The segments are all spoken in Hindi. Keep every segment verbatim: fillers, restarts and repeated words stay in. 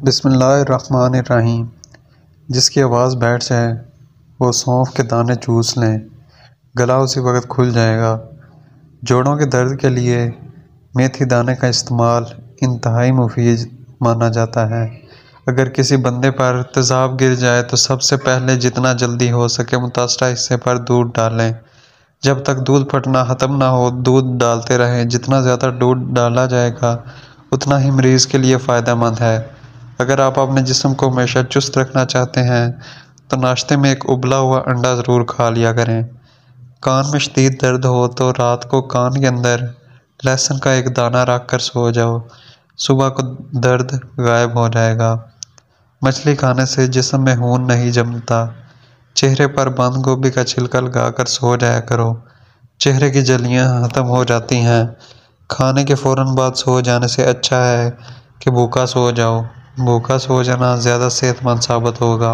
बिस्मिल्लाहिर्रहमानिर्रहीम। जिसकी आवाज़ बैठ जाए वो सौंफ के दाने चूस लें, गला उसी वक्त खुल जाएगा। जोड़ों के दर्द के लिए मेथी दाने का इस्तेमाल इंतहाई मुफीद माना जाता है। अगर किसी बंदे पर तेज़ाब गिर जाए तो सबसे पहले जितना जल्दी हो सके मुतासरा हिस्से पर दूध डालें। जब तक दूध फटना ख़त्म ना हो दूध डालते रहें। जितना ज़्यादा दूध डाला जाएगा उतना ही मरीज़ के लिए फ़ायदेमंद है। अगर आप अपने जिस्म को हमेशा चुस्त रखना चाहते हैं तो नाश्ते में एक उबला हुआ अंडा ज़रूर खा लिया करें। कान में शदीद दर्द हो तो रात को कान के अंदर लहसुन का एक दाना रख कर सो जाओ, सुबह को दर्द गायब हो जाएगा। मछली खाने से जिस्म में खून नहीं जमता। चेहरे पर बंद गोभी का छिलका लगा कर सो जाया करो, चेहरे की जलियां ख़त्म हो जाती हैं। खाने के फ़ौरन बाद सो जाने से अच्छा है कि भूखा सो जाओ। भूखा सो जाना ज़्यादा सेहतमंद साबित होगा।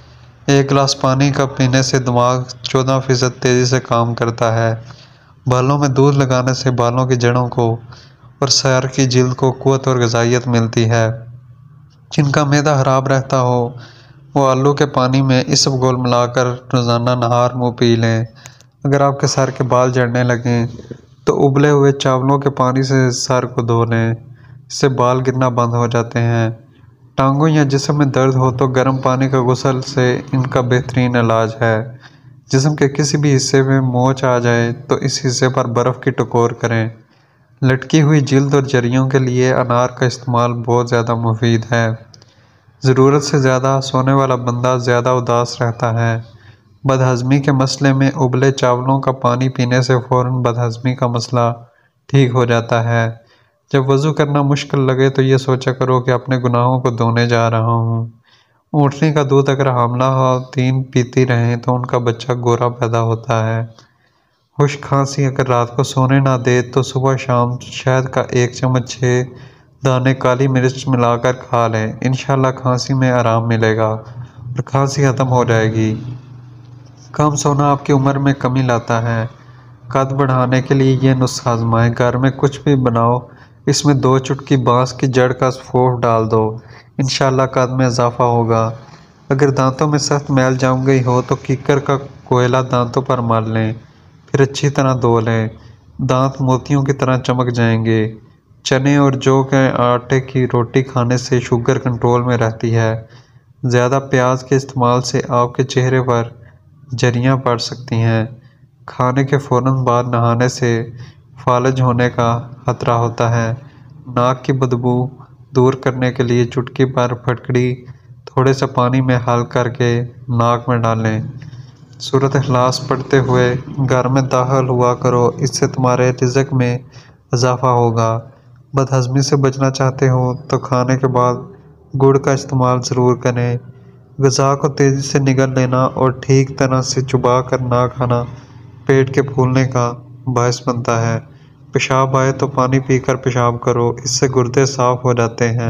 एक गिलास पानी का पीने से दिमाग चौदह फ़ीसद तेज़ी से काम करता है। बालों में दूध लगाने से बालों की जड़ों को और सर की जिल्द को क़ुव्वत और ग़िज़ाइयत मिलती है। जिनका मैदा ख़राब रहता हो वो आलू के पानी में इसब घोल मिलाकर रोज़ाना नहार मुँह पी लें। अगर आपके सर के बाल झड़ने लगें तो उबले हुए चावलों के पानी से सर को धो लें, इससे बाल गिरना बंद हो जाते हैं। टांगों या जिस्म में दर्द हो तो गर्म पानी का गुस्ल से इनका बेहतरीन इलाज है। जिस्म के किसी भी हिस्से में मोच आ जाए तो इस हिस्से पर बर्फ़ की टकोर करें। लटकी हुई जिल्द और जरियों के लिए अनार का इस्तेमाल बहुत ज़्यादा मुफीद है। ज़रूरत से ज़्यादा सोने वाला बंदा ज़्यादा उदास रहता है। बदहज़मी के मसले में उबले चावलों का पानी पीने से फ़ौरन बदहज़मी का मसला ठीक हो जाता है। जब वज़ू करना मुश्किल लगे तो ये सोचा करो कि अपने गुनाहों को धोने जा रहा हूँ। ऊँटनी का दूध अगर हामला खवातीन पीती रहें तो उनका बच्चा गोरा पैदा होता है। खुश्क खांसी अगर रात को सोने ना दे तो सुबह शाम शहद का एक चम्मच छः दाने काली मिर्च मिलाकर खा लें। इंशाल्लाह खांसी में आराम मिलेगा और खांसी ख़त्म हो जाएगी। कम सोना आपकी उम्र में कमी लाता है। कद बढ़ाने के लिए ये नुस्खा आजमाएं। घर में कुछ भी बनाओ, इसमें दो चुटकी बांस की जड़ का सौंफ डाल दो, इंशाल्लाह कद में इजाफा होगा। अगर दांतों में सख्त मैल जम गई हो तो कीकर का कोयला दांतों पर मल लें, फिर अच्छी तरह धो लें। दांत मोतियों की तरह चमक जाएंगे। चने और जौ के आटे की रोटी खाने से शुगर कंट्रोल में रहती है। ज़्यादा प्याज के इस्तेमाल से आपके चेहरे पर झुर्रियाँ पड़ सकती हैं। खाने के फ़ौरन बाद नहाने से फालज होने का ख़तरा होता है। नाक की बदबू दूर करने के लिए चुटकी पर फटकड़ी थोड़े से पानी में हल करके नाक में डालें। सूरत इखलास पढ़ते हुए घर में दाखिल हुआ करो, इससे तुम्हारे रिज़्क़ में इजाफ़ा होगा। बदहज़मी से बचना चाहते हो तो खाने के बाद गुड़ का इस्तेमाल ज़रूर करें। ग़िज़ा को तेज़ी से निगल लेना और ठीक तरह से चबा कर ना खाना पेट के फूलने का बायस बनता है। पेशाब आए तो पानी पीकर पेशाब करो, इससे गुर्दे साफ़ हो जाते हैं।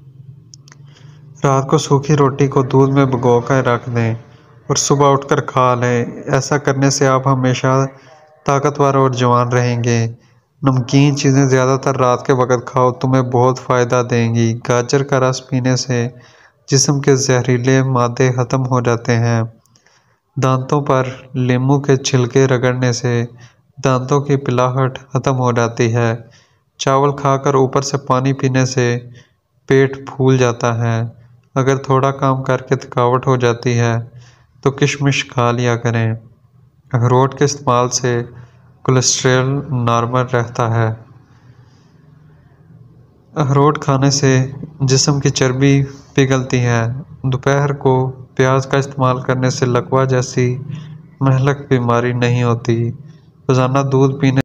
रात को सूखी रोटी को दूध में भिगो कर रख दें और सुबह उठकर खा लें। ऐसा करने से आप हमेशा ताकतवर और जवान रहेंगे। नमकीन चीज़ें ज़्यादातर रात के वक्त खाओ, तुम्हें बहुत फ़ायदा देंगी। गाजर का रस पीने से जिस्म के जहरीले मादे ख़त्म हो जाते हैं। दांतों पर नींबू के छिलके रगड़ने से दांतों की पिलाहट ख़त्म हो जाती है। चावल खाकर ऊपर से पानी पीने से पेट फूल जाता है। अगर थोड़ा काम करके थकावट हो जाती है तो किशमिश खा लिया करें। अखरोट के इस्तेमाल से कोलेस्ट्रॉल नॉर्मल रहता है। अखरोट खाने से जिस्म की चर्बी पिघलती है। दोपहर को प्याज का इस्तेमाल करने से लकवा जैसी महलक बीमारी नहीं होती। रोज़ाना दूध पीने